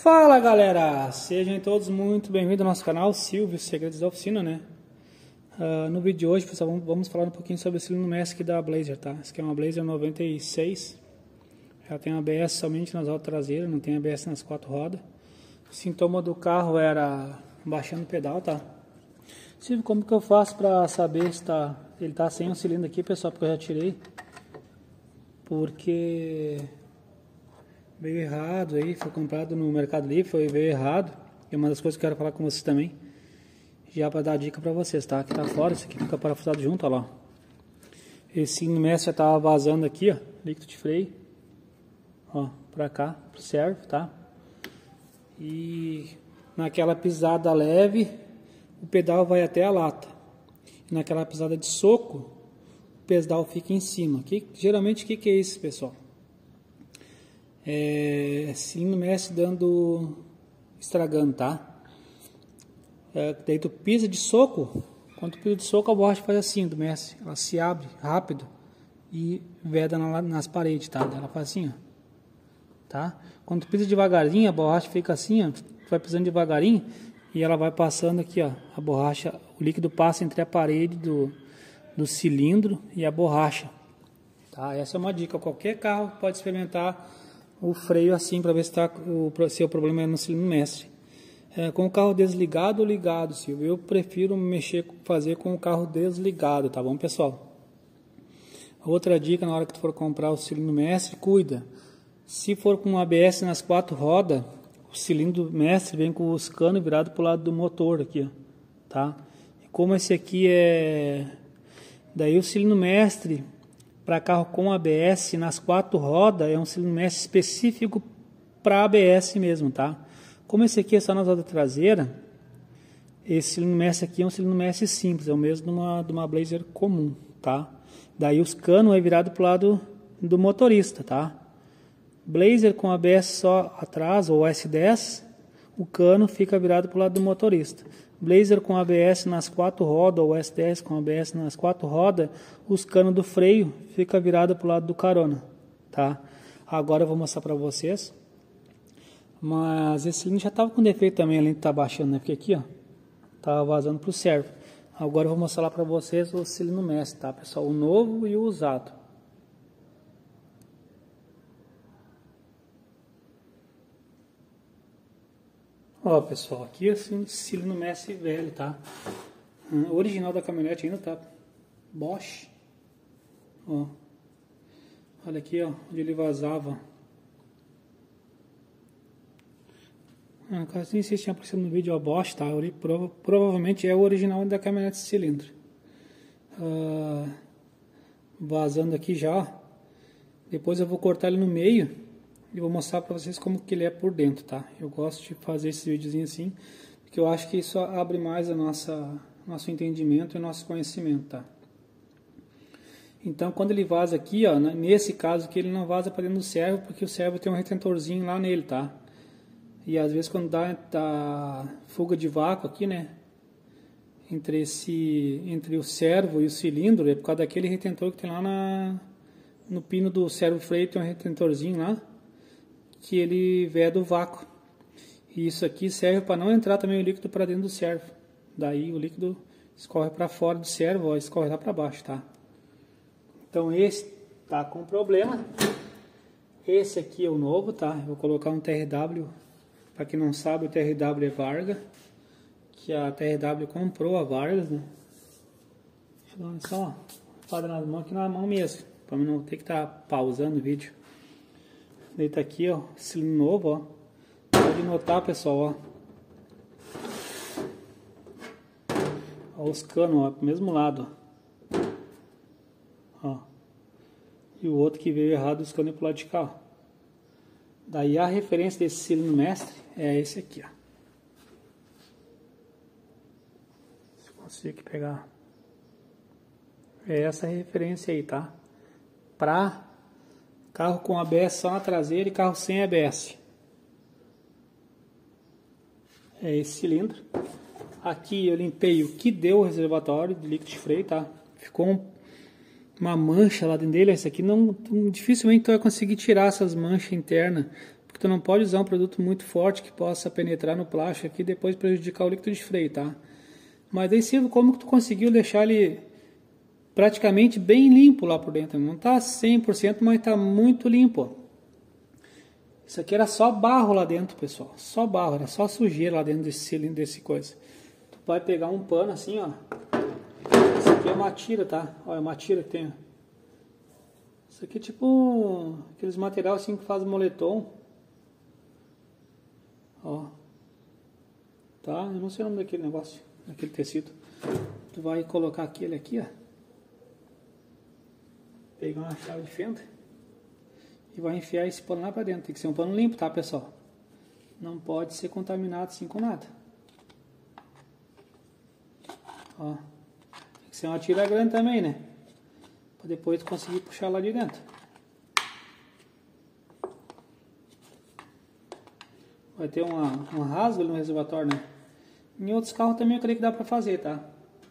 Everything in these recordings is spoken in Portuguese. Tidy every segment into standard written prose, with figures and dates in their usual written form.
Fala galera, sejam todos muito bem-vindos ao nosso canal Silvio Segredos da Oficina, né? No vídeo de hoje, pessoal, vamos falar um pouquinho sobre o cilindro mestre aqui da Blazer, tá? Esse aqui é uma Blazer 96, ela tem ABS somente nas rodas traseiras, não tem ABS nas quatro rodas. O sintoma do carro era baixando o pedal, tá? Silvio, como que eu faço para saber se ele tá sem o cilindro aqui, pessoal? Porque eu já tirei, porque veio errado aí, foi comprado no Mercado Livre, veio errado. E uma das coisas que eu quero falar com vocês também, já para dar dica para vocês, tá? Aqui tá fora, esse aqui fica parafusado junto, ó lá. Esse cilindro mestre já tava vazando aqui, ó, líquido de freio, ó, para cá, pro servo, tá? E naquela pisada leve, o pedal vai até a lata. E naquela pisada de soco, o pedal fica em cima. Geralmente, o que é isso, pessoal? Cilindro mestre estragando, tá? Daí tu pisa de soco, quando tu pisa de soco a borracha faz assim do mestre, ela se abre rápido e veda nas paredes, tá? Ela faz assim, ó, tá? Quando tu pisa devagarinho, a borracha fica assim, ó, tu vai pisando devagarinho e ela vai passando aqui, ó, a borracha, o líquido passa entre a parede do cilindro e a borracha, tá? Essa é uma dica, qualquer carro pode experimentar o freio assim para ver se o problema é no cilindro mestre. Com o carro desligado ou ligado, Silvio, eu prefiro fazer com o carro desligado, tá bom, pessoal? Outra dica, na hora que tu for comprar o cilindro mestre, cuida. Se for com ABS nas quatro rodas, o cilindro mestre vem com os canos virados para o lado do motor aqui, ó, tá? E como esse aqui daí o cilindro mestre para carro com ABS nas quatro rodas é um cilindro mestre específico para ABS mesmo, tá? Como esse aqui é só nas rodas traseiras, esse cilindro mestre aqui é um cilindro mestre simples, é o mesmo de uma Blazer comum, tá? Daí os canos é virado para o lado do motorista, tá? Blazer com ABS só atrás, ou S10, o cano fica virado para o lado do motorista. Blazer com ABS nas quatro rodas, ou S10 com ABS nas quatro rodas, os canos do freio fica virado para o lado do carona, tá? Agora eu vou mostrar para vocês. Mas esse cilindro já estava com defeito também, além de estar baixando, né? Porque aqui, ó, estava vazando para o servo. Agora eu vou mostrar lá para vocês o cilindro mestre, tá, pessoal? O novo e o usado. Ó, pessoal, aqui é o cilindro mestre velho, tá? O original da caminhonete ainda tá Bosch. Ó, olha aqui, ó, onde ele vazava. Nem sei se tinha aparecido no vídeo a Bosch, tá? Provavelmente é o original da caminhonete de cilindro. Vazando aqui já. Depois eu vou cortar ele no meio e vou mostrar para vocês como que ele é por dentro, tá? Eu gosto de fazer esse videozinho assim, porque eu acho que isso abre mais nosso entendimento e nosso conhecimento, tá? Então, quando ele vaza aqui, ó, nesse caso aqui, ele não vaza para dentro do servo, porque o servo tem um retentorzinho lá nele, tá? E às vezes quando dá fuga de vácuo aqui, né, entre o servo e o cilindro, é por causa daquele retentor que tem lá no pino do servo freio, tem um retentorzinho lá, que ele veda o vácuo. E isso aqui serve para não entrar também o líquido para dentro do servo. Daí o líquido escorre para fora do servo, ó, escorre lá para baixo, tá? Então esse tá com problema. Esse aqui é o novo, tá? Eu vou colocar um TRW. Para quem não sabe, o TRW é Varga, que a TRW comprou a Vargas, né? Deixa eu dar só espada nas mãos, aqui na mão mesmo, para não ter que estar pausando o vídeo. Daí tá aqui, ó, cilindro novo, ó. Pode notar, pessoal, ó. Ó os canos, ó, pro mesmo lado, ó. E o outro que veio errado, os canos pro lado de cá, ó. Daí a referência desse cilindro mestre é esse aqui, ó. Se eu consigo aqui pegar. É essa referência aí, tá? Para carro com ABS só na traseira e carro sem ABS. É esse cilindro. Aqui eu limpei o que deu o reservatório de líquido de freio, tá? Ficou uma mancha lá dentro dele. Esse aqui dificilmente tu vai conseguir tirar essas manchas internas, porque tu não pode usar um produto muito forte que possa penetrar no plástico aqui e depois prejudicar o líquido de freio, tá? Mas daí, Silvio, como que tu conseguiu deixar ele praticamente bem limpo lá por dentro? Não tá 100%, mas tá muito limpo. Isso aqui era só barro lá dentro, pessoal. Só barro, era só sujeira lá dentro desse cilindro, desse coisa. Tu vai pegar um pano assim, ó. Isso aqui é uma tira, tá? Olha, é uma tira que tem. Isso aqui é tipo aqueles materiais assim que faz moletom. Ó. Tá? Eu não sei o nome daquele negócio, daquele tecido. Tu vai colocar aquele aqui, ó. Pegar uma chave de fenda. E vai enfiar esse pano lá pra dentro. Tem que ser um pano limpo, tá, pessoal? Não pode ser contaminado assim com nada. Ó. Tem que ser uma tira grande também, né? Pra depois conseguir puxar lá de dentro. Vai ter uma rasga no reservatório, né? Em outros carros também eu creio que dá pra fazer, tá?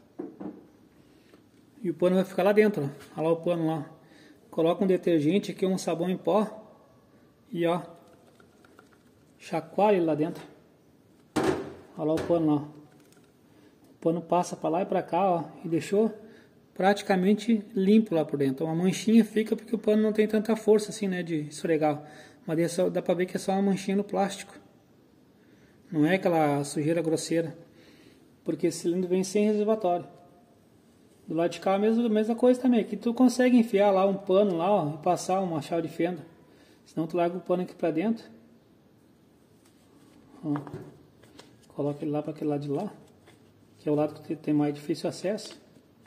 E o pano vai ficar lá dentro, ó. Olha lá o pano lá. Coloca um detergente aqui, um sabão em pó. E ó. Chacoalha ele lá dentro. Olha lá o pano lá. O pano passa pra lá e pra cá, ó. E deixou praticamente limpo lá por dentro. Uma manchinha fica porque o pano não tem tanta força assim, né, de esfregar. Mas dá pra ver que é só uma manchinha no plástico. Não é aquela sujeira grosseira. Porque esse cilindro vem sem reservatório. Do lado de cá a mesma coisa também. Aqui tu consegue enfiar lá um pano lá, ó, e passar uma chave de fenda. Senão tu larga o pano aqui pra dentro. Ó. Coloca ele lá para aquele lado de lá. Que é o lado que tem mais difícil acesso.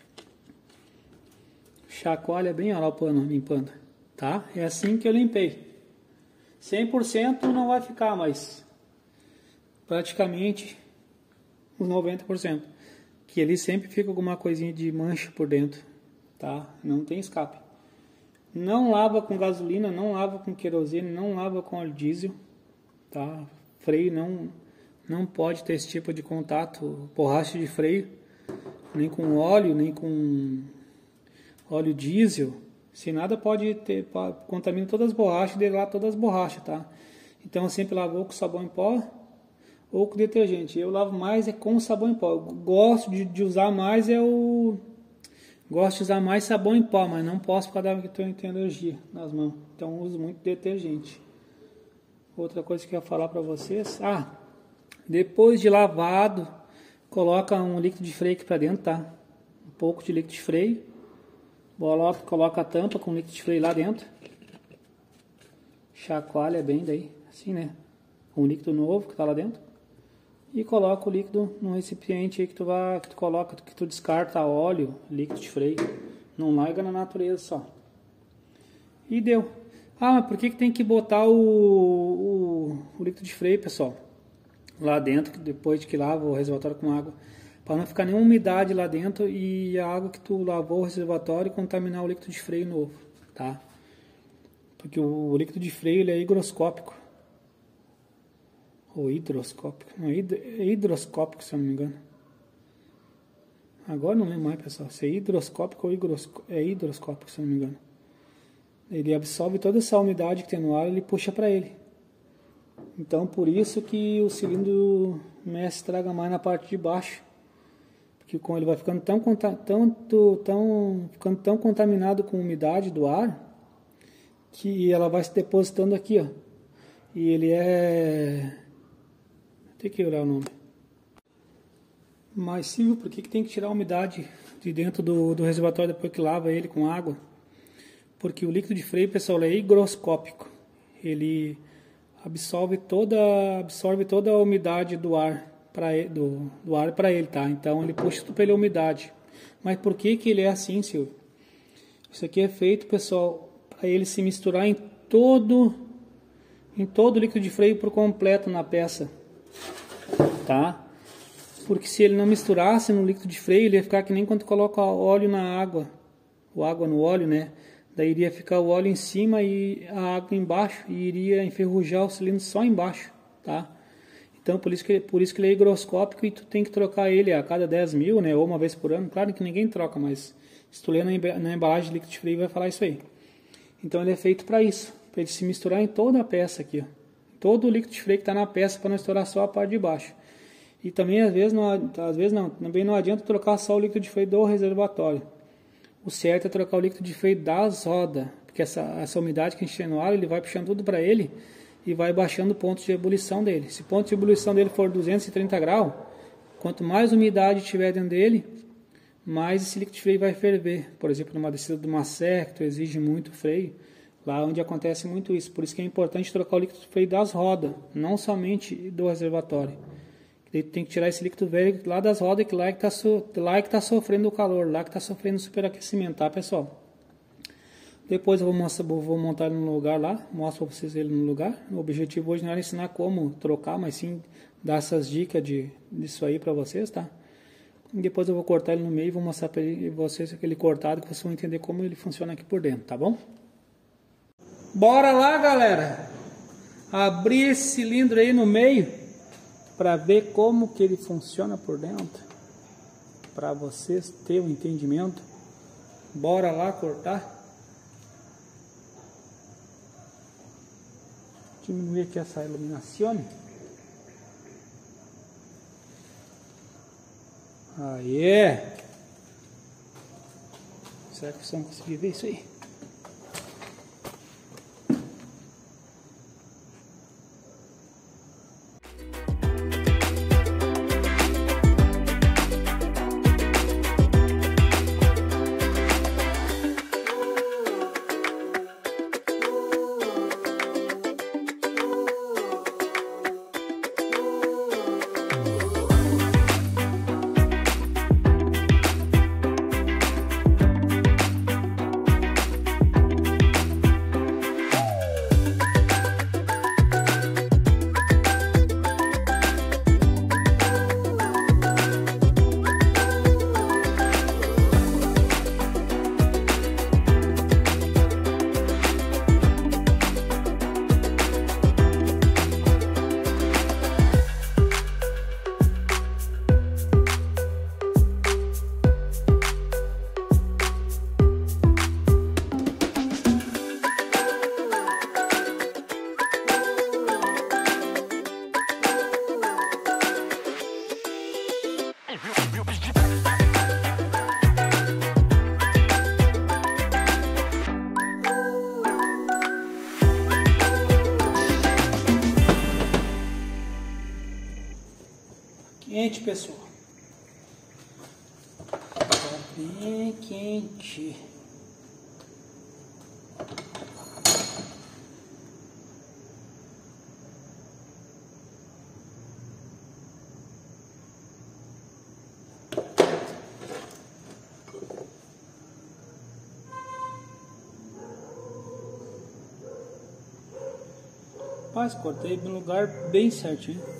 Chacoalha bem, ó lá o pano limpando. Tá? É assim que eu limpei. 100% não vai ficar, mas praticamente uns 90%. Que ali sempre fica alguma coisinha de mancha por dentro. Tá? Não tem escape. Não lava com gasolina, não lava com querosene, não lava com óleo diesel. Tá? Freio não pode ter esse tipo de contato, borracha de freio. Nem com óleo, nem com óleo diesel, se nada pode ter, contamina todas as borrachas e delatar todas as borrachas, tá? Então eu sempre lavo ou com sabão em pó ou com detergente. Eu lavo mais com sabão em pó. Eu gosto de usar mais gosto de usar mais sabão em pó, mas não posso por causa que eu tenho alergia nas mãos. Então eu uso muito detergente. Outra coisa que eu ia falar para vocês, depois de lavado, coloca um líquido de freio aqui para dentro, tá? Um pouco de líquido de freio. Coloca a tampa com líquido de freio lá dentro. Chacoalha bem daí, assim, né? Um líquido novo que tá lá dentro. E coloca o líquido no recipiente aí que tu coloca, que tu descarta óleo, líquido de freio. Não larga na natureza só. E deu. Mas por que tem que botar o líquido de freio, pessoal? Lá dentro, depois de que lava o reservatório com água. Para não ficar nenhuma umidade lá dentro e a água que tu lavou o reservatório contaminar o líquido de freio novo, tá? Porque o líquido de freio ele é higroscópico. Ou hidroscópico. Não, é hidroscópico, se eu não me engano. Agora não lembro mais, pessoal. Se é hidroscópico ou é hidroscópico, se eu não me engano. Ele absorve toda essa umidade que tem no ar e ele puxa para ele. Então, por isso que o cilindro mexe estraga mais na parte de baixo. Porque como ele vai ficando ficando tão contaminado com a umidade do ar, que ela vai se depositando aqui, ó. E ele tem que olhar o nome. Mas Silvio, por que tem que tirar a umidade de dentro do reservatório depois que lava ele com água? Porque o líquido de freio, pessoal, é higroscópico. Ele absorve toda a umidade do ar do ar para ele, tá? Então ele puxa tudo pela umidade. Mas por que ele é assim, Silvio? Isso aqui é feito, pessoal, para ele se misturar em todo o líquido de freio por completo na peça, tá? Porque se ele não misturasse no líquido de freio, ele ia ficar que nem quando coloca óleo na água, o água no óleo, né? Daí iria ficar o óleo em cima e a água embaixo e iria enferrujar o cilindro só embaixo, tá? Então, por isso que ele é higroscópico e tu tem que trocar ele a cada 10 mil, né? Ou uma vez por ano. Claro que ninguém troca, mas se tu ler na embalagem de líquido de freio vai falar isso aí. Então, ele é feito para isso. Para ele se misturar em toda a peça aqui, ó. Em todo o líquido de freio que está na peça para não estourar só a parte de baixo. E também também não adianta trocar só o líquido de freio do reservatório. O certo é trocar o líquido de freio das rodas, porque essa umidade que a gente tem no ar, ele vai puxando tudo para ele e vai baixando o ponto de ebulição dele. Se o ponto de ebulição dele for 230 graus, quanto mais umidade tiver dentro dele, mais esse líquido de freio vai ferver. Por exemplo, numa descida de uma serra, que tu exige muito freio, lá onde acontece muito isso. Por isso que é importante trocar o líquido de freio das rodas, não somente do reservatório. Daí tu tem que tirar esse líquido velho lá das rodas, que lá é que está sofrendo o calor, lá que está sofrendo o superaquecimento, tá, pessoal? Depois eu vou montar ele no lugar lá, mostro para vocês ele no lugar. O objetivo hoje não era ensinar como trocar, mas sim dar essas dicas disso aí para vocês, tá? E depois eu vou cortar ele no meio e vou mostrar para vocês aquele cortado, que vocês vão entender como ele funciona aqui por dentro, tá bom? Bora lá, galera! Abrir esse cilindro aí no meio para ver como que ele funciona por dentro, para vocês terem um entendimento. Bora lá cortar. Diminuir aqui essa iluminação. Aê! Será que vocês vão conseguir ver isso aí? Quente, pessoal. Tá bem quente. Rapaz, cortei no lugar bem certinho.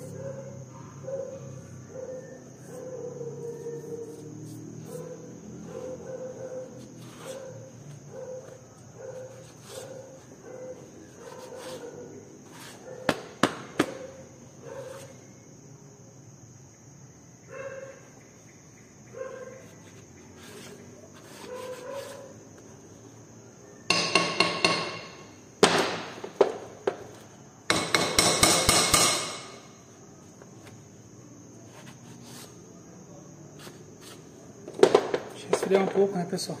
Esfriar um pouco, né, pessoal?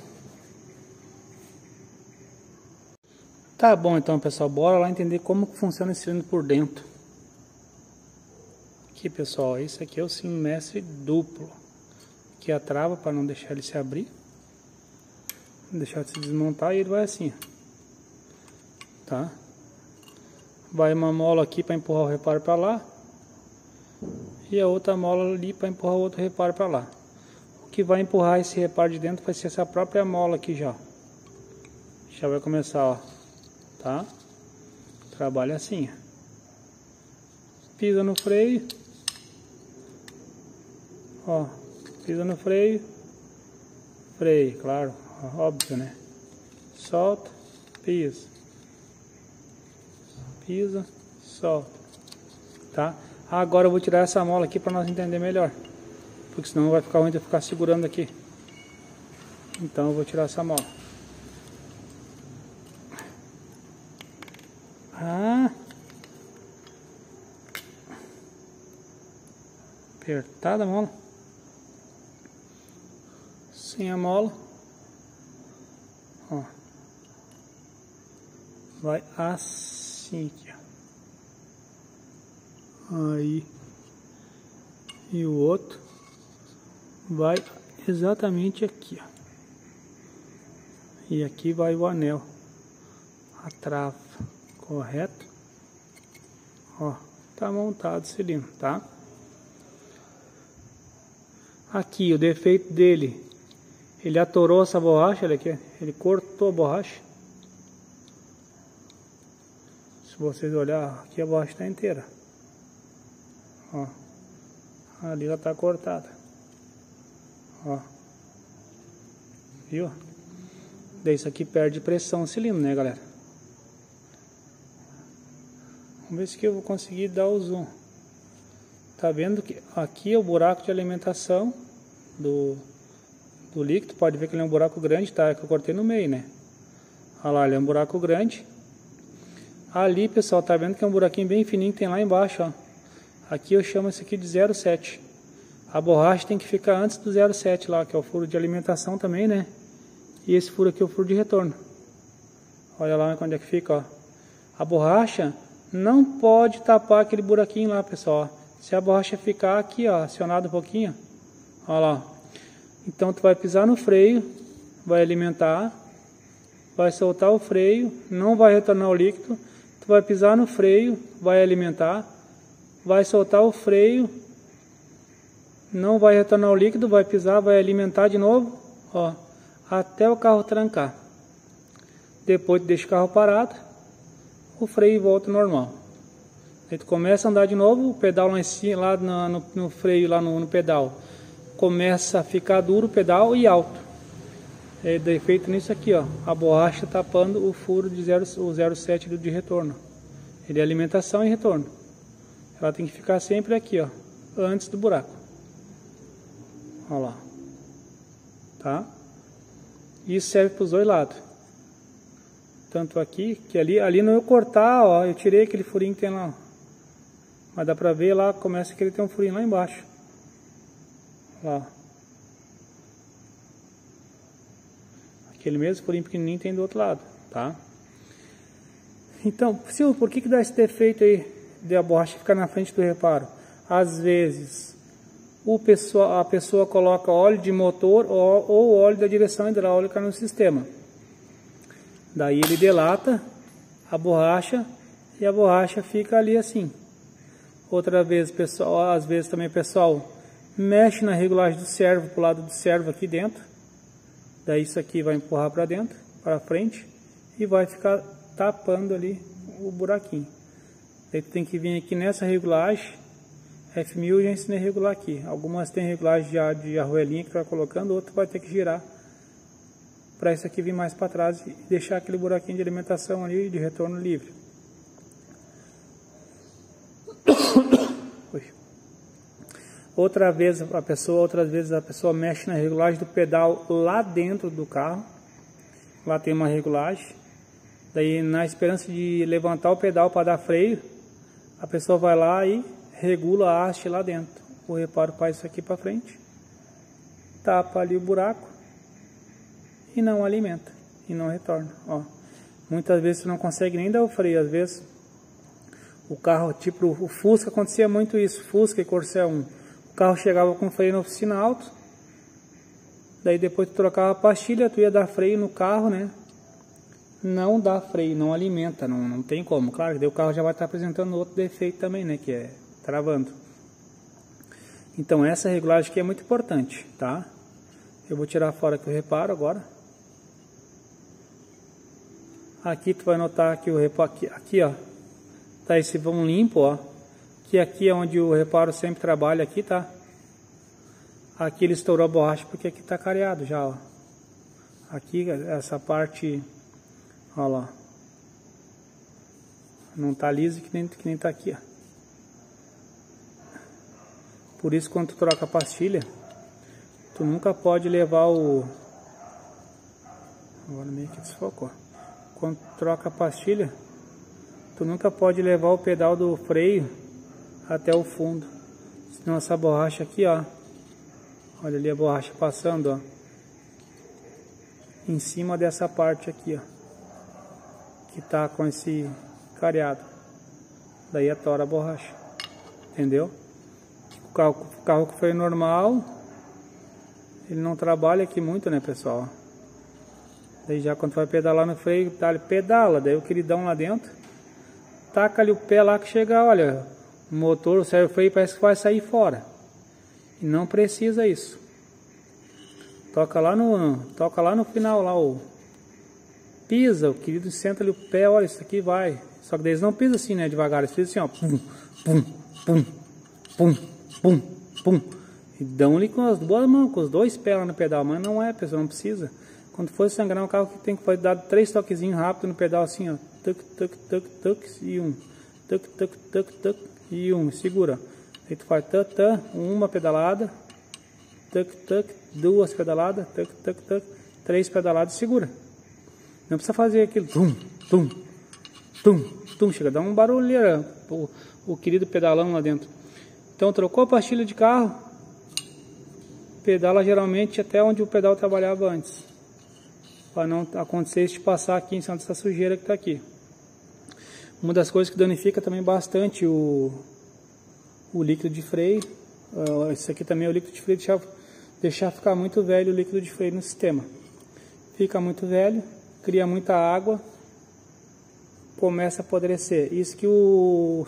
Tá bom, então, pessoal, bora lá entender como que funciona esse cilindro por dentro. Aqui, pessoal, esse aqui é o cilindro mestre duplo. Aqui a trava para não deixar ele se abrir, não deixar de se desmontar, e ele vai assim, tá? Vai uma mola aqui para empurrar o reparo para lá e a outra mola ali para empurrar o outro reparo para lá. Que vai empurrar esse reparo de dentro vai ser essa própria mola aqui já. Já vai começar, ó, tá? Trabalha assim. Pisa no freio, ó, pisa no freio, freio, claro, óbvio, né? Solta, pisa, pisa, solta, tá? Agora eu vou tirar essa mola aqui para nós entender melhor. Porque senão vai ficar ruim de eu ficar segurando aqui. Então eu vou tirar essa mola. Apertada a mola. Sem a mola. Ó. Vai assim aqui, ó. Aí. E o outro vai exatamente aqui, ó. E aqui vai o anel. A trava. Correto? Ó. Tá montado o cilindro, tá? Aqui o defeito dele. Ele atorou essa borracha, olha aqui. Ele cortou a borracha. Se vocês olharem, aqui a borracha está inteira. Ó. Ali ela está cortada. Ó. Viu? Daí isso aqui perde pressão no cilindro, né, galera? Vamos ver se eu vou conseguir dar o zoom. Tá vendo que aqui é o buraco de alimentação do líquido. Pode ver que ele é um buraco grande, tá? Que eu cortei no meio, né? Olha lá, ele é um buraco grande. Ali, pessoal, tá vendo que é um buraquinho bem fininho que tem lá embaixo, ó. Aqui eu chamo esse aqui de 0,7. A borracha tem que ficar antes do 0,7 lá, que é o furo de alimentação também, né? E esse furo aqui é o furo de retorno. Olha lá onde é que fica, ó. A borracha não pode tapar aquele buraquinho lá, pessoal, ó. Se a borracha ficar aqui, ó, acionada um pouquinho, olha lá. Então tu vai pisar no freio, vai alimentar, vai soltar o freio, não vai retornar o líquido. Tu vai pisar no freio, vai alimentar, vai soltar o freio, não vai retornar o líquido, vai pisar, vai alimentar de novo, ó, até o carro trancar. Depois tu deixa o carro parado, o freio volta ao normal. Aí tu começa a andar de novo, o pedal lá em cima, lá no freio, lá no pedal, começa a ficar duro o pedal e alto. É defeito nisso aqui, ó, a borracha tapando o furo de 0,7 de retorno. Ele é alimentação e retorno. Ela tem que ficar sempre aqui, ó, antes do buraco. Olha lá. Tá? Isso serve para os dois lados. Tanto aqui, que ali não eu cortar, ó, eu tirei aquele furinho que tem lá, ó. Mas dá pra ver lá, começa que ele tem um furinho lá embaixo. Lá. Aquele mesmo furinho pequenininho tem do outro lado, tá? Então, Silvio, por que dá esse defeito aí de a borracha ficar na frente do reparo? Às vezes, a pessoa coloca óleo de motor ou óleo da direção hidráulica no sistema. Daí ele dilata a borracha e a borracha fica ali assim. Outra vez, pessoal, às vezes também, pessoal, mexe na regulagem do servo, pro lado do servo aqui dentro. Daí isso aqui vai empurrar para dentro, para frente, e vai ficar tapando ali o buraquinho. Daí tu tem que vir aqui nessa regulagem, F1000 eu já ensinei a regular aqui. Algumas tem regulagem já de arruelinha que tu vai colocando, outras vai ter que girar para isso aqui vir mais para trás e deixar aquele buraquinho de alimentação ali de retorno livre. Outras vezes a pessoa mexe na regulagem do pedal lá dentro do carro. Lá tem uma regulagem. Daí, na esperança de levantar o pedal para dar freio, a pessoa vai lá e regula a haste lá dentro. O reparo faz isso aqui para frente, tapa ali o buraco e não alimenta, e não retorna. Ó, muitas vezes você não consegue nem dar o freio. Às vezes o carro, tipo o Fusca, acontecia muito isso, Fusca e Corsair 1. O carro chegava com freio na oficina alto, daí depois tu trocava a pastilha, tu ia dar freio no carro, né? Não dá freio, não alimenta, não tem como. Claro que daí o carro já vai estar apresentando outro defeito também, né? Que é travando. Então essa regulagem aqui é muito importante, tá? Eu vou tirar fora aqui o reparo agora. Aqui tu vai notar que o reparo, aqui ó, tá esse vão limpo, ó. Que aqui é onde o reparo sempre trabalha, aqui, tá? Aqui ele estourou a borracha porque aqui tá careado já, ó. Aqui, essa parte, ó lá. Não tá liso que nem tá aqui, ó. Por isso, quando tu troca a pastilha, tu nunca pode levar o... Agora meio que desfocou. Quando tu troca a pastilha, tu nunca pode levar o pedal do freio até o fundo. Senão essa borracha aqui, ó. Olha ali a borracha passando, ó. Em cima dessa parte aqui, ó. Que tá com esse careado. Daí atora a borracha. Entendeu? O carro com freio normal, ele não trabalha aqui muito, né, pessoal? Daí já quando vai pedalar no freio, tá, ele pedala. Daí o queridão lá dentro, taca ali o pé lá que chega, olha, o motor, o servo freio parece que vai sair fora. E não precisa isso. Toca lá no final lá, pisa, o querido senta ali o pé, olha, isso aqui vai. Só que eles não pisam assim, né, devagar, eles pisam assim, ó, pum, pum, pum, pum, pum, pum. E dão ali com as duas mãos, com os dois pés lá no pedal, mas não é, pessoal, não precisa. Quando for sangrar um carro que tem que dar 3 toquezinhos rápido no pedal assim, ó, tuc, tuc, tuc, tuc, e um, tuc, tuc, tuc, tuc, e um, segura. Aí tu faz uma pedalada, tuc, tuc, 2 pedaladas, tuc, tuc, tuc, 3 pedaladas, segura. Não precisa fazer aquilo, tum, tum, tum, tum, chega a dar um barulheira, o querido pedalão lá dentro. Então trocou a pastilha de carro, pedala geralmente até onde o pedal trabalhava antes, para não acontecer isso de passar aqui em cima dessa sujeira que está aqui. Uma das coisas que danifica também bastante o líquido de freio, isso aqui também é o líquido de freio, deixar ficar muito velho o líquido de freio no sistema. Fica muito velho, cria muita água, começa a apodrecer. Isso que o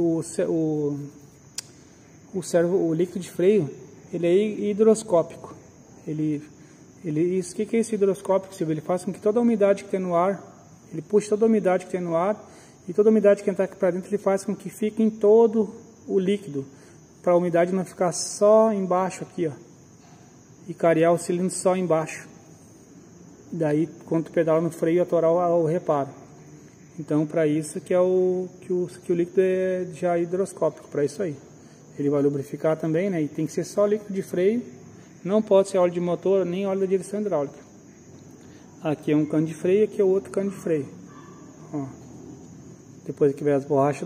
líquido de freio, ele é hidroscópico. Isso que é esse hidroscópico, Silvio? Ele faz com que toda a umidade que tem no ar, ele puxa toda a umidade que tem no ar, e toda a umidade que entra aqui para dentro, ele faz com que fique em todo o líquido, para a umidade não ficar só embaixo aqui, ó, e carear o cilindro só embaixo. Daí, quando tu pedala no freio, atorar o reparo. Então, para isso que o líquido é já hidroscópico, para isso aí. Ele vai lubrificar também, né? E tem que ser só líquido de freio. Não pode ser óleo de motor, nem óleo da direção hidráulica. Aqui é um cano de freio, aqui é outro cano de freio. Ó. Depois que vem as borrachas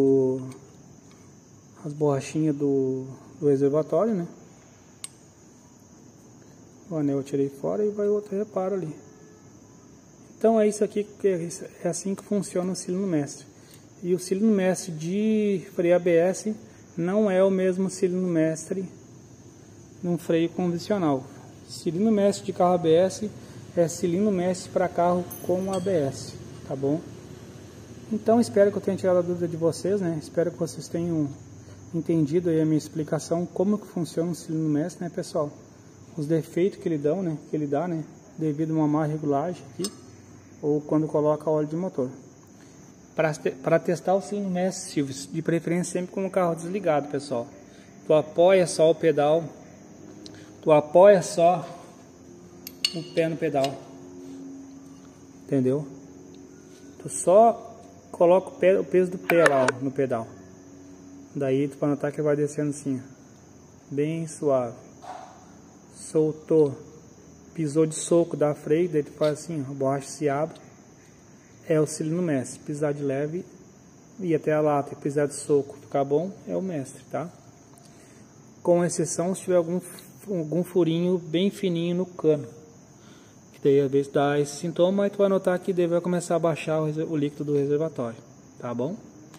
as borrachinhas do reservatório, né? O anel eu tirei fora e vai outro reparo ali. Então é isso aqui, é assim que funciona o cilindro mestre. E o cilindro mestre de freio ABS não é o mesmo cilindro mestre num freio convencional. Cilindro mestre de carro ABS é cilindro mestre para carro com ABS, tá bom? Então espero que eu tenha tirado a dúvida de vocês, né? Espero que vocês tenham entendido aí a minha explicação como que funciona o cilindro mestre, né, pessoal? Os defeitos que ele dá, né, devido a uma má regulagem aqui, ou quando coloca óleo de motor. Para testar o cilindro mestre, Silvio, de preferência sempre com o carro desligado, pessoal. Tu apoia só o pedal, tu apoia só o pé no pedal, entendeu? Tu só coloca o peso do pé lá, ó, no pedal. Daí tu vai notar que vai descendo assim, ó, bem suave. Soltou, pisou de soco, dá freio, daí tu faz assim, ó, a borracha se abre. É o cilindro mestre. Pisar de leve e até a lata, pisar de soco, ficar bom, é o mestre, tá? Com exceção se tiver algum furinho bem fininho no cano, que daí às vezes dá esse sintoma, aí tu vai notar que daí vai começar a baixar o líquido do reservatório, tá bom?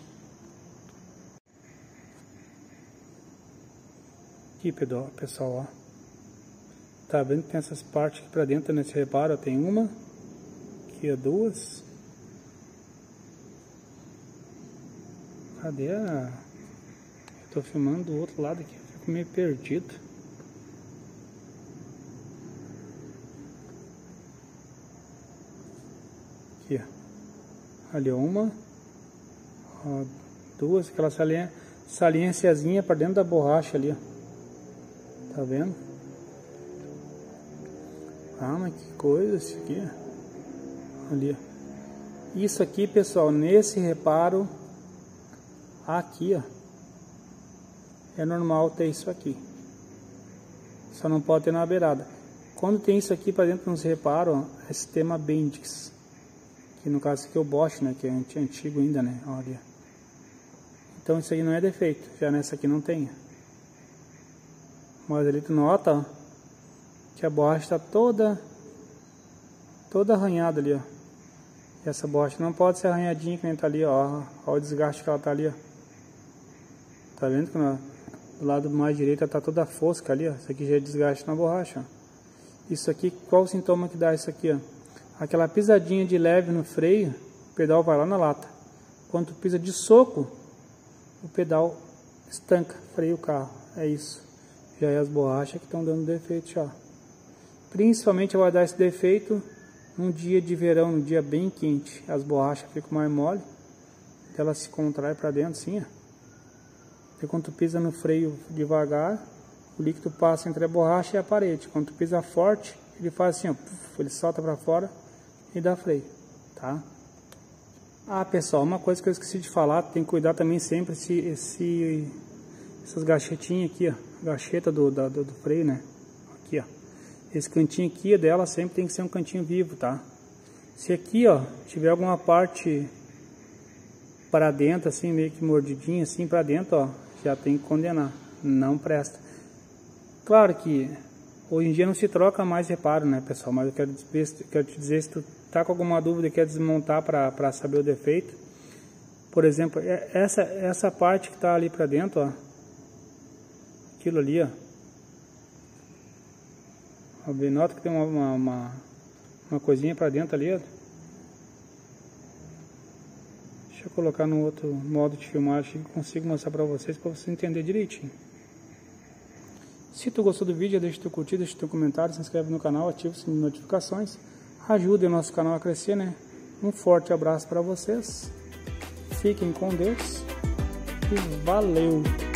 Aqui, pessoal, ó. Tá vendo que tem essas partes aqui pra dentro nesse reparo? Tem uma, aqui, ó, duas. Cadê a... Eu tô filmando do outro lado aqui, eu fico meio perdido. Aqui, ó. Ali uma, ó, duas, aquela saliênciazinha pra dentro da borracha ali, ó. Tá vendo? Ah, mas que coisa isso aqui. Ali, ó. Isso aqui, pessoal, nesse reparo aqui, ó, é normal ter isso aqui. Só não pode ter na beirada. Quando tem isso aqui para dentro nos reparos, ó, é sistema Bendix. Que no caso aqui é o Bosch, né, que é antigo ainda, né? Olha. Então isso aí não é defeito. Já nessa aqui não tem. Mas ali tu nota, ó, que a borracha está toda arranhada ali, ó. E essa borracha não pode ser arranhadinha que nem tá ali, ó. Olha o desgaste que ela tá ali, ó. Tá vendo que do lado mais direito tá toda fosca ali, ó. Isso aqui já é desgaste na borracha, ó. Isso aqui, qual o sintoma que dá isso aqui, ó? Aquela pisadinha de leve no freio, o pedal vai lá na lata. Quando tu pisa de soco, o pedal estanca, freia o carro. É isso. Já é as borrachas que estão dando defeito já. Principalmente vai dar esse defeito num dia de verão, num dia bem quente. As borrachas ficam mais mole, ela se contrai para dentro assim, ó. E quando tu pisa no freio devagar, o líquido passa entre a borracha e a parede. Quando tu pisa forte, ele faz assim, ó, ele solta para fora e dá freio, tá? Ah, pessoal, uma coisa que eu esqueci de falar, tem que cuidar também sempre essas gachetinhas aqui, ó, gacheta do freio, né? Aqui, ó. Esse cantinho aqui dela sempre tem que ser um cantinho vivo, tá? Se aqui, ó, tiver alguma parte para dentro, assim, meio que mordidinha, assim, para dentro, ó, já tem que condenar. Não presta. Claro que hoje em dia não se troca mais reparo, né, pessoal? Mas eu quero te dizer, se tu tá com alguma dúvida e quer desmontar para saber o defeito, por exemplo, essa parte que tá ali para dentro, ó, aquilo ali, ó, nota que tem uma coisinha para dentro ali, ó. Deixa eu colocar no outro modo de filmagem que consigo mostrar para vocês entender direitinho. Se tu gostou do vídeo, deixa teu curtir, deixa teu comentário, se inscreve no canal, ativa o sininho de notificações, ajude o nosso canal a crescer, né? Um forte abraço para vocês, fiquem com Deus e valeu!